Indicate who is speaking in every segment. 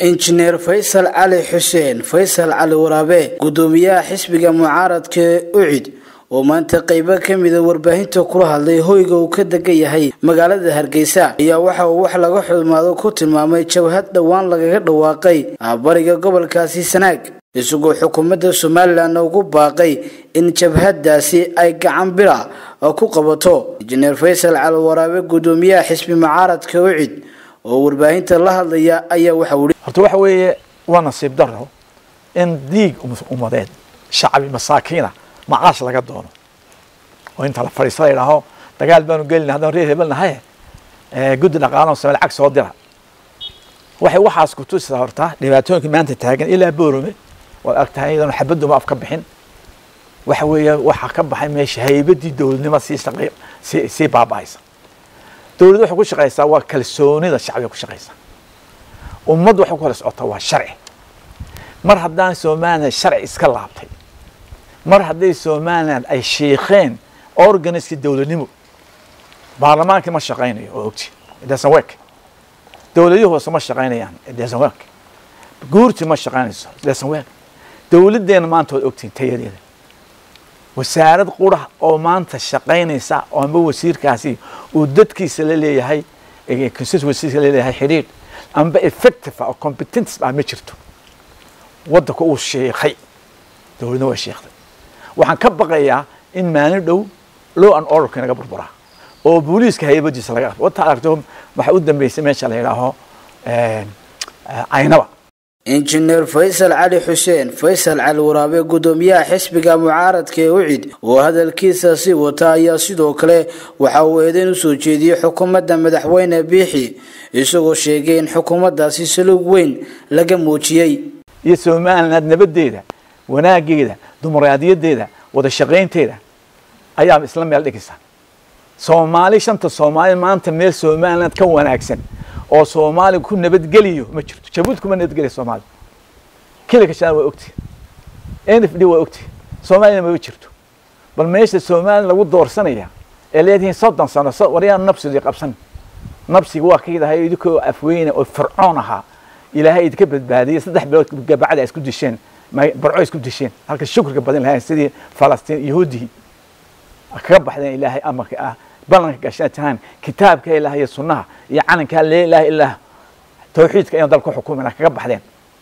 Speaker 1: injineer Faysal Cali Xuseen Faysal Cali Waraabe gudoomiyaha xisbiga mucaaradka UCID oo maanta qaybo kamid ah warbaahinta kula hadlay hoyga uu ka degan yahay magaalada Hargeysa ayaa waxa uu wax laga xudmaado ku tilmaamay jabhad dhawaan lagaga dhawaaqay bariga gobolkaasi Sanaag isagoo xukuumadda Soomaaliland ugu baaqay in jabhadaasi ay gacan bira ku qabato. injineer Faysal Cali Waraabe gudoomiyaha xisbiga mucaaradka UCID oo warbaahinta la hadlaya ayaa
Speaker 2: waxa weeye waa nasiib daro in diig umadeed shacbi masaakiina macaash laga doono oo inta la fariisay ilaaho dagaal baanu gelinaa hadaan reer hebelnahay guddi dhaqaalaha Soomaali cag soo dira waxaas ku tusay horta dhibaatooyinka maanta taagan ilaa Boorame waa agtahay inuu xabadu ma afka bixin waxa weeye waxa ka baxay meesha haybadii dawladnimo si baabaaysan dawladdu waxa ku shaqeysaa waa kalsoonida shacbiga ku shaqeysaa ummaddu waxa ku kala socotaa waa sharci mar haddaan Soomaaliya sharci iska laabtay mar haddii Soomaaliland ay sheekeen organiska dawladnimo baarlamaanka ma shaqeynayo oo ogti it doesn't work dawladuhu ma shaqeynayaan it doesn't work guurti ma shaqeynayso it doesn't work dawladeena maanta oo ogtiin tayadeeda wasaarad qurax oo maanta shaqeynaysa oo amba wasiirkaasi uu dadkiisa la leeyahay constituency la leeyahay xiriir amba effective or competence ma jirto waddanka uu sheekhay dawladna waa sheekhay waxaan ka baqayaa in maalin dhow law and order naga burbura oo booliiska haybadiisa laga wata aragto waxa u dambeysay meesha la yiraahdo aynaba.
Speaker 1: injineer Faysal Cali Xuseen Faysal Cali Waraabe gudoomiyaha xisbiga mucaaradka UCID oo hadalkiisa si wata ayaa sidoo kale waxa uu eedayn u soo jeediyay xukuumadda madaxweyne Biixi isagoo sheegay in xukuumaddaasi salug weyn laga muujiyay
Speaker 2: iyo Soomaaliland nabadeeda wanaageeda dimuqraadiyadeeda wada shaqeynteeda ayaa isla meel dhigaysa Soomaali shanta Soomaali maanta meel Soomaaliland ka wanaagsan oo Soomaali ku nabadgeliyo ma jirto jabuud kuma nabadgeliyo Soomaali kila ka shaqo ogti NFD waa ogti Soomaali ma jirto bal meesha Soomaali lagu doorsanaya ee leedahay 30 sano wariyaan nafsiga qabsan nafsiga waa kiidahay idinku afweyne oo fircoon aha ilaahay idinka badbaadiyay 3 bilood gabacada isku disheen barco isku disheen halka shukrka badan lahayn sidii Falastiin Yahuudi ka baxdeen ilaahay amarka ah balanka gashataan kitaabka ilaahay iyo sunnaha iyo calanka la ilaaha ilaa tawxiidka iyo dalka xukuumada kaga baxdeen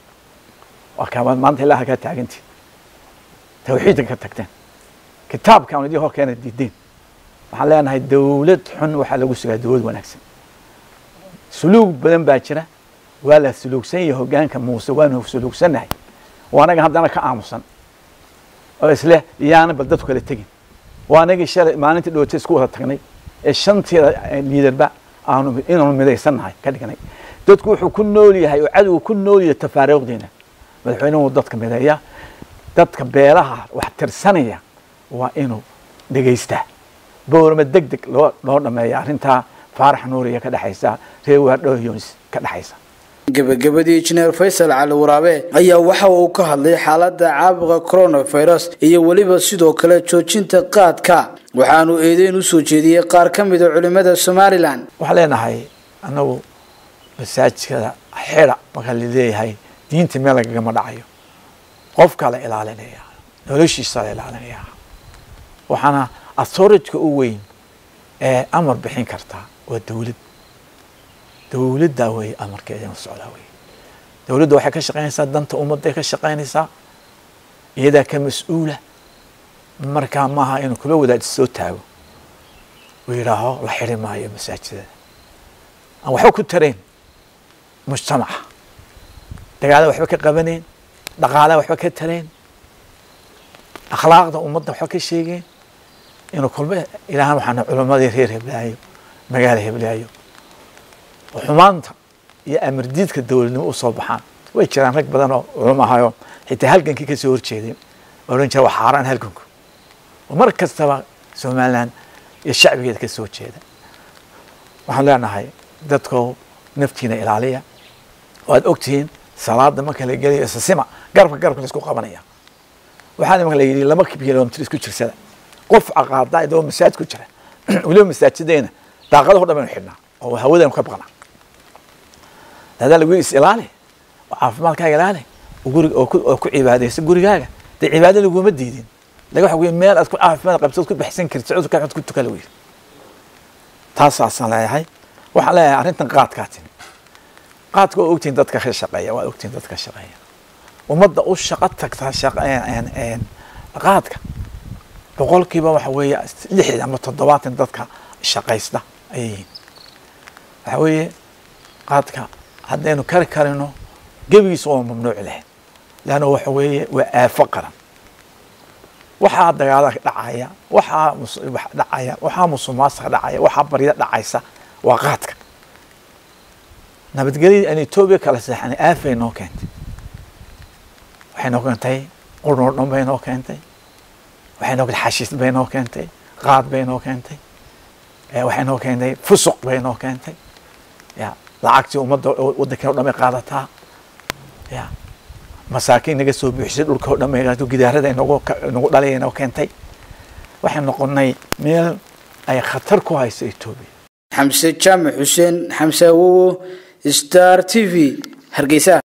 Speaker 2: waa maanta ilaaha ka taaganti tawxiidka ka tagteen kitaabka aan idii hor keenay diideen waxaan leenahay dawlad xun waxa lagu sugaa dawlad wanaagsan suluug badan baa jira waa la suluugsan yahay hoggaanka Muuse waanu suluugsanahay waanaga haddana ka aamusan oo isla yaana bal dadku kala tagin waanaga shalay maalintii dhawatay isku wada tagnay ee shanteeda liidarba aanu inuu mideysanahay ka dhignay dadku wuxuu ku nool yahay oo cadow ku nool yahay tafaariiqdeena madaxweynuhu dadka mideeya dadka beelaha wax tirsanaya waa inuu dhageystaa Boorama degdeg loo dhameeyo arrinta Faarax Nuuriye ka dhaxaysa reer Dhooyoonis ka dhaxaysa
Speaker 1: gabagabadii injineer Faysal Cali Waraabe ayaa waxa uu ka hadlay xaaladda caabuqa coronavirus iyo waliba sidoo kale joojinta qaadka waxaanu eedeyn u soo jeediyay qaar kamid ah culimada Soomaaliland
Speaker 2: waxa leenahay anagu masaajidka xira marka la leeyahay diinta meel laga ma dhacayo qof kale ilaalinaya noloshiisa ilaalinaya waxana authority u weyn ee amar bixin karta waa dawladda way amarkeeda u socdaa way dawladdu waxay ka shaqeynaysaa danta ummadda ka shaqeynaysaa iyada ka mas'uula marka maaha inuu kula wadaad soo taago weeraaho la xirimayo masaajidada aan waxa ku tareen mujtamaca dagaal waxba ka qabaneen dhaqaalaha waxba ka tareen akhlaaqda ummadda waxa ka sheegeen inuu kulme ilaahan waxaan culimadii reer Hiblaayo magaalo Hiblaayo xumaanta iyo amardiidka dawladnimo u soo baxaan way jiraan rag badan oo culamahayo xitaa halgankii ka soo horjeedeen oran jiray wax xaraan halganku mar kastaba Soomaaliland iyo shacbigeeda ka soo jeeda waxaan leenahay dadku naftiina ilaaliya waad ogtiin salaada marka la geliyo sima garabka la isku qabanaya waxaan marka la yiri 2 kilomitir isku jirsada qof aqaada idoo masaajid ku jira waliba masaajideena daaqadaha dhamaan xidhnaa oo hawada ka baqana هذا اللي يقول إسئلالي caafimaadkaaga ilaali guriga oo ku cibaadaysan gurigaaga de cibaadada laguma diidin laga waxa weeye meel aad ku caafimaad qabto ku baxsan kartid cudurka aad ku tukala weey taas aan leeyahay waxa leeyahay arrintan qaadkaatin qaadka oo ogtiin dadka ka shaqeeya waa ogtiin dadka shaqeeya ummadda u shaqo tagta shaqeeyaan qaadka boqolkiiba waxa weeye 6 ama 7 dadka shaqaysta ay waxa weeye qaadka haddaynu karino gebigiisa oo mamnuuc leh laana waxa weeye waa aafo qaran waxa dagaalada dhacaya waxa musuqmaasuqa dhacaya waxa barida dhacaysa waa qaadka nabadgelyo in Itoobiya kala saxan aafay noo keentay waxay noo keentay qurno dhanbay noo keentay waxay noo keentay xashiis bay noo keentay qaad bay noo keentay waxay noo keentay fusuq bay noo keentay ya lacagtii ummadda waddanka oo dhamay qaadataa ya masaakiin naga soo buuxisay dhulka oo dhamay gidaarada inagu dhalayeen oo keentay waxay noqonay meel ay khatar ku hayso Itoobiya
Speaker 1: xamse jaamac xuseen xamse awowo Star TV Hargeysa